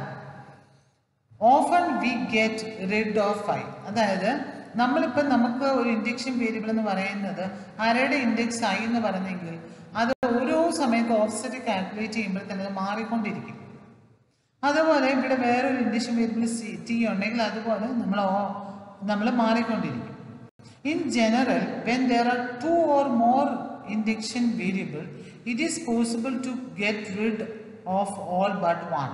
Speaker 1: Often we get rid of I. അതായത് നമുക്ക് ഒരു induction variable എന്ന് പറയുന്നത് അറേയുടെ index I എന്ന് പറഞ്ഞെങ്കിൽ അത് ഓരോ സമയത്ത് ഓഫ്സെറ്റ് കാൽക്കുലേറ്റ് ചെയ്യുമ്പോൾ തന്നെ അത് മാറിക്കൊണ്ടിരിക്കും. അതുപോലെ ഇവിടെ വേറൊരു ഇൻഡക്ഷൻ വേരിയബിൾ ടി ഉണ്ടെങ്കിൽ അതുപോലെ നമ്മൾ മാറിക്കൊണ്ടിരിക്കും. In general when there are 2 or more induction variable it is possible to get rid of all but one.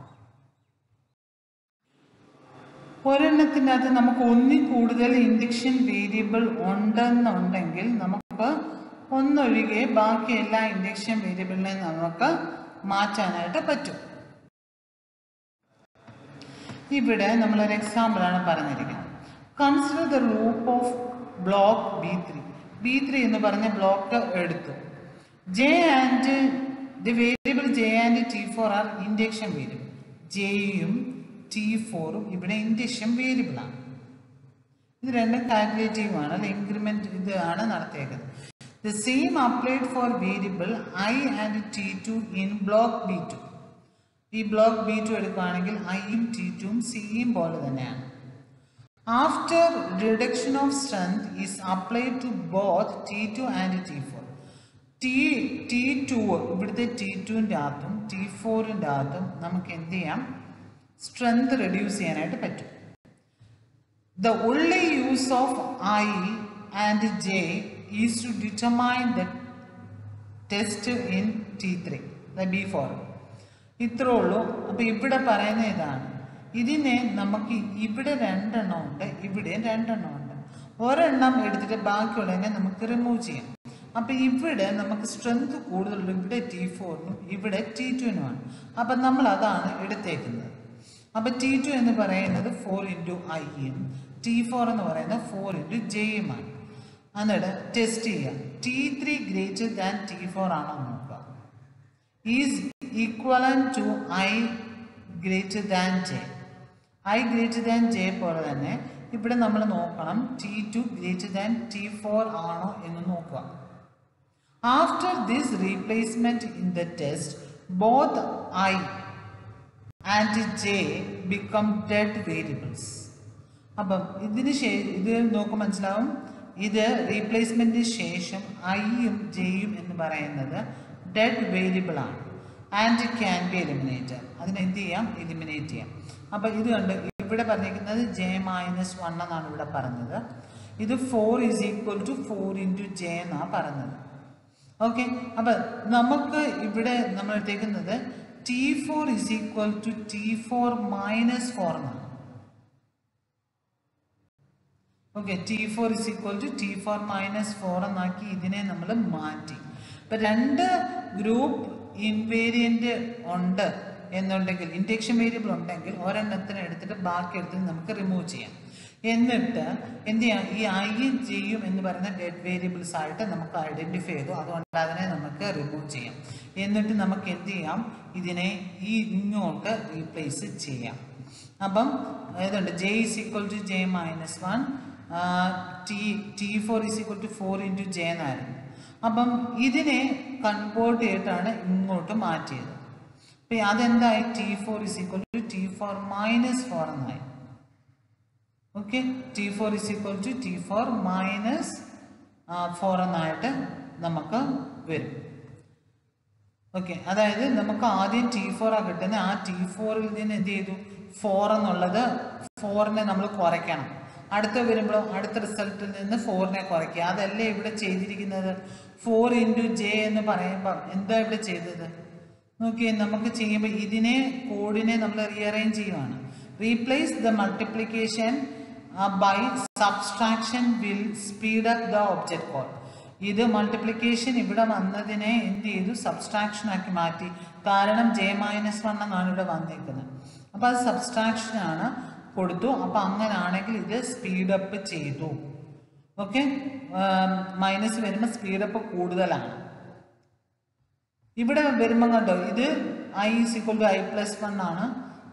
Speaker 1: ഒരെണ്ണത്തിനകത്ത് നമുക്ക് ഒന്നിൽ കൂടുതൽ ഇൻഡക്ഷൻ വേരിയബിൾ ഉണ്ടെന്നുണ്ടെങ്കിൽ നമുക്ക് ഒന്നൊഴികെ ബാക്കി എല്ലാ ഇൻഡക്ഷൻ വേരിയബിളിനെയും നമുക്ക് മാറ്റാനായിട്ട് പറ്റും. ഇവിടെ നമ്മളൊരു എക്സാമ്പിളാണ് പറഞ്ഞിരിക്കുന്നത്. Consider the loop of block B3 എന്ന് പറഞ്ഞ ബ്ലോക്ക് എടുത്തു. The variable J and T4 are induction variable. ജെയും T4ഉം ഇവിടെ ഇൻഡക്ഷൻ വേരിയബിളാണ്. ഇത് രണ്ടും കാൽക്കുലേറ്റീവാണ്, അല്ലെ ഇൻക്രിമെന്റ് ഇതാണ് നടത്തിയേക്കുന്നത്. The same applied for variable I and T2 in block B2. ഈ ബ്ലോക്ക് B2 എടുക്കുകയാണെങ്കിൽ ഐയും T2ഉം സിയും പോലെ തന്നെയാണ്. After reduction of strength is applied to both T2 and T4. T2 ഇവിടുത്തെ T2ൻ്റെ അകത്തും T4ൻ്റെ അകത്തും നമുക്ക് എന്ത് ചെയ്യാം, സ്ട്രെങ്ത് റെഡ്യൂസ് ചെയ്യാനായിട്ട് പറ്റും. The only use of I and J is to determine the test in T3 B4. ഇത്രേ ഉള്ളൂ. അപ്പോൾ ഇവിടെ പറയുന്ന ഇതാണ്, ഇതിനെ നമുക്ക് ഇവിടെ 2 എണ്ണം ഉണ്ട്, ഇവിടെ 2 എണ്ണം ഉണ്ട്. ഒരെണ്ണം എടുത്തിട്ട് ബാക്കിയുള്ളതിനെ നമുക്ക് റിമൂവ് ചെയ്യാം. അപ്പം ഇവിടെ നമുക്ക് സ്ട്രെങ്ത് കൂടുതലുണ്ട്, ഇവിടെ T4നും ഇവിടെ T2നുമാണ്. അപ്പം നമ്മൾ അതാണ് എടുത്തേക്കുന്നത്. അപ്പം T2 എന്ന് പറയുന്നത് 4 into Iയും T4 എന്ന് പറയുന്നത് 4 into Jയുമാണ്. എന്നിട്ട് ടെസ്റ്റ് ചെയ്യാം, T3 greater than T4 ആണോ നോക്കുക. Is equivalent to I greater than J. I greater than J പോലെ തന്നെ ഇവിടെ നമ്മൾ നോക്കണം T2 greater than T4 ആണോ എന്ന് നോക്കുക. After this replacement in the test, both I and j become dead variables. അപ്പം ഇത് നോക്കുമ്പോൾ മനസ്സിലാവും, ഇത് റീപ്ലേസ്മെൻറ്റിന് ശേഷം ഐയും ജെയും എന്ന് പറയുന്നത് ഡെഡ് വേരിയബിൾ ആണ് ആൻഡ് ക്യാൻ ബി എലിമിനേറ്റഡ്. അതിനെ എന്ത് ചെയ്യാം? എലിമിനേറ്റ് ചെയ്യാം. അപ്പം ഇത് കണ്ട് ഇവിടെ പറഞ്ഞിരിക്കുന്നത് j-1 എന്നാണ് ഇവിടെ പറഞ്ഞത്. ഇത് 4 = 4 × j എന്നാണ് പറഞ്ഞത്. ഓക്കെ, അപ്പം നമുക്ക് ഇവിടെ നമ്മൾ എടുത്തേക്കുന്നത് T4 = T4 - 4 എന്നാണ്. ഓക്കെ, T4 = T4 - 4 എന്നാക്കി ഇതിനെ നമ്മൾ മാറ്റി. ഇപ്പം 2 ഗ്രൂപ്പ് ഇൻവേരിയൻ്റ് ഉണ്ട് എന്നുണ്ടെങ്കിൽ, ഇൻഡക്ഷൻ വേരിയബിൾ ഉണ്ടെങ്കിൽ ഒരെണ്ണത്തിന് എടുത്തിട്ട് ബാക്കി എടുത്തിട്ട് നമുക്ക് റിമൂവ് ചെയ്യാം. എന്നിട്ട് എന്ത് ചെയ്യാം? ഈ ഐയും ജെയും എന്ന് പറയുന്ന ഡെഡ് വേരിയബിൾസ് ആയിട്ട് നമുക്ക് ഐഡൻറ്റിഫൈ ചെയ്തു. അതുകൊണ്ട് അതിനെ നമുക്ക് റിമൂവ് ചെയ്യാം. എന്നിട്ട് നമുക്ക് എന്ത് ചെയ്യാം? ഇതിനെ ഇങ്ങോട്ട് റീപ്ലേസ് ചെയ്യാം. അപ്പം ഏതുണ്ട്? j = j-1, T4 = 4 × j എന്നായിരുന്നു. അപ്പം ഇതിനെ കൺവേർട്ട് ചെയ്തിട്ടാണ് ഇങ്ങോട്ട് മാറ്റിയത്. അപ്പം അതെന്തായി? T4 = T4 - 4 എന്നായി. ഓക്കെ, T4 = T4 - 4 എന്നായിട്ട് നമുക്ക് വരും. ഓക്കെ, അതായത് നമുക്ക് ആദ്യം T4 ആ കിട്ടുന്നത്. ആ T4ൽ നിന്ന് എന്ത് ചെയ്തു? 4 എന്നുള്ളത് 4നെ നമ്മൾ കുറയ്ക്കണം. അടുത്ത വരുമ്പോഴോ അടുത്ത റിസൾട്ടിൽ നിന്ന് 4നെ കുറയ്ക്കുക. അതല്ലേ ഇവിടെ ചെയ്തിരിക്കുന്നത്. 4 × j എന്ന് പറയുമ്പോൾ എന്താ ഇവിടെ ചെയ്തത്? നോക്കിയേ, നമുക്ക് ചെയ്യുമ്പോൾ ഇതിനെ കോഡിനെ നമ്മൾ റീഅറേഞ്ച് ചെയ്യുവാണ്. Replace the multiplication by subtraction will speed up the object code. ഇത് മൾട്ടിപ്ലിക്കേഷൻ ഇവിടെ വന്നതിനെ എന്ത് ചെയ്തു? സബ്സ്ട്രാക്ഷൻ ആക്കി മാറ്റി. കാരണം j-1 എന്നാണ് ഇവിടെ വന്നിരിക്കുന്നത്. അപ്പോൾ അത് സബ്സ്ട്രാക്ഷനാണ് കൊടുത്തു. അപ്പം അങ്ങനാണെങ്കിൽ ഇത് സ്പീഡപ്പ് ചെയ്തു. ഓക്കെ, മൈനസ് വരുമ്പോൾ സ്പീഡപ്പ് കൂടുതലാണ്. ഇവിടെ വരുമ്പോൾ കണ്ടോ, ഇത് I = I+1 ആണ്,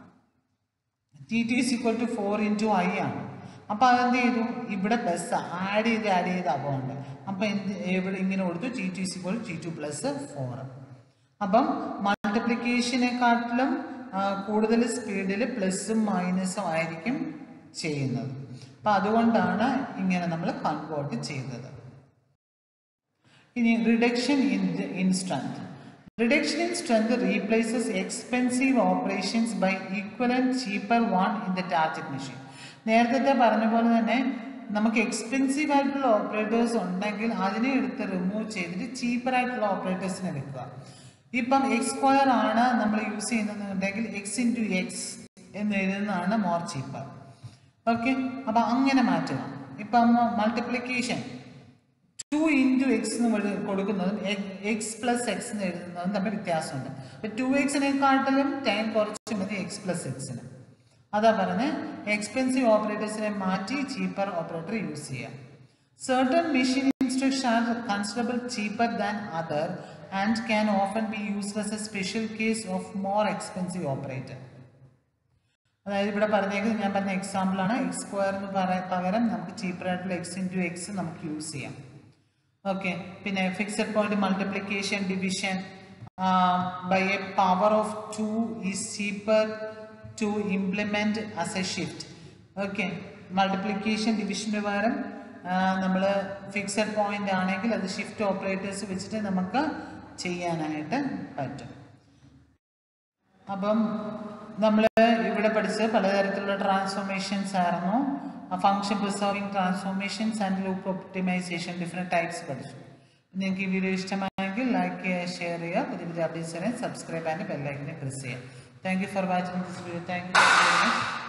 Speaker 1: T2 = 4 × I ആണ്. അപ്പം അതെന്ത് ചെയ്തു? ഇവിടെ പ്ലസ് ആഡ് ചെയ്ത് അതുകൊണ്ട് അപ്പം ഇവിടെ ഇങ്ങനെ കൊടുത്തു T2 = T2 + 4. അപ്പം മൾട്ടിപ്ലിക്കേഷനെക്കാട്ടിലും കൂടുതൽ സ്പീഡിൽ പ്ലസും മൈനസും ആയിരിക്കും ചെയ്യുന്നത്. അപ്പം അതുകൊണ്ടാണ് ഇങ്ങനെ നമ്മൾ കൺവേർട്ട് ചെയ്തത്. ഇനി reduction in strength. Reduction in strength replaces expensive operations by equivalent cheaper one in the target machine. നേരത്തെ പറഞ്ഞ പോലെ തന്നെ നമുക്ക് എക്സ്പെൻസീവ് ആയിട്ടുള്ള ഓപ്പറേറ്റേഴ്സ് ഉണ്ടെങ്കിൽ അതിനെ എടുത്ത് റിമൂവ് ചെയ്തിട്ട് ചീപ്പർ ആയിട്ടുള്ള ഓപ്പറേറ്റേഴ്സിനെ വെക്കുക. ഇപ്പം x² ആണ് നമ്മൾ യൂസ് ചെയ്യുന്നതെന്നുണ്ടെങ്കിൽ x × x എന്ന് എഴുതുന്നതാണ് മോർ ചീപ്പർ. ഓക്കെ, അപ്പം അങ്ങനെ മാറ്റുക. ഇപ്പം മൾട്ടിപ്ലിക്കേഷൻ 2 × x എന്ന് കൊടുക്കുന്നതും x + x എന്ന് എഴുതുന്നതും തമ്മിൽ വ്യത്യാസമുണ്ട്. അപ്പം 2x-നെക്കാട്ടിലും ടൈം കുറച്ച് മതി x + x-ന്. അതാ പറഞ്ഞത്, എക്സ്പെൻസീവ് ഓപ്പറേറ്റേഴ്സിനെ മാറ്റി ചീപ്പർ ഓപ്പറേറ്റർ യൂസ് ചെയ്യാം. Certain machine instructions are considerably cheaper than other and can often be used as a special case of more expensive operator. അതായത് ഇവിടെ പറഞ്ഞേക്കുന്നത് ഞാൻ പറഞ്ഞ എക്സാമ്പിളാണ്. x² പകരം നമുക്ക് ചീപ്പർ ആയിട്ടുള്ള x × x നമുക്ക് യൂസ് ചെയ്യാം. ഓക്കെ, പിന്നെ fixed point multiplication division by a power of 2 is cheaper to implement as a shift. Okay, multiplication ഡിവിഷന് പകരം നമ്മൾ ഫിക്സഡ് പോയിന്റ് ആണെങ്കിൽ അത് ഷിഫ്റ്റ് ഓപ്പറേറ്റേഴ്സ് വെച്ചിട്ട് നമുക്ക് ചെയ്യാനായിട്ട് പറ്റും. അപ്പം നമ്മൾ ഇവിടെ പഠിച്ചത് പലതരത്തിലുള്ള ട്രാൻസ്ഫോർമേഷൻസ് ആയിരുന്നു. Function preserving transformations and loop optimization different types പഠിച്ചു. നിങ്ങൾക്ക് ഈ വീഡിയോ ഇഷ്ടമായെങ്കിൽ ലൈക്ക് ചെയ്യുക, ഷെയർ ചെയ്യുക, പുതിയ പുതിയ അപ്ഡേറ്റ്സ് അറിയാൻ subscribe and bell icon press ചെയ്യുക. Thank you for watching this video. Thank U.